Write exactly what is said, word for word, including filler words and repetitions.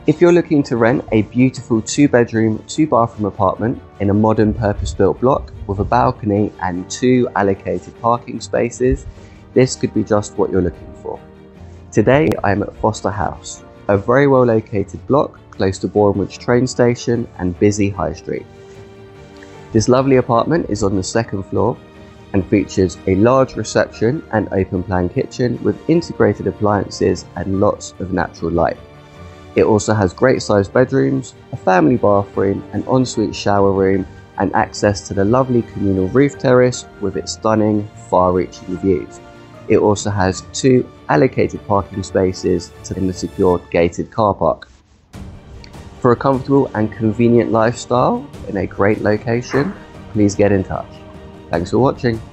If you're looking to rent a beautiful two bedroom, two bathroom apartment in a modern purpose-built block with a balcony and two allocated parking spaces, this could be just what you're looking for. Today I'm at Foster House, a very well located block close to Borehamwood train station and busy high street. This lovely apartment is on the second floor and features a large reception and open plan kitchen with integrated appliances and lots of natural light. It also has great sized bedrooms, a family bathroom, an ensuite shower room and access to the lovely communal roof terrace with its stunning far-reaching views. It also has two allocated parking spaces in the secured gated car park. For a comfortable and convenient lifestyle in a great location, please get in touch. Thanks for watching.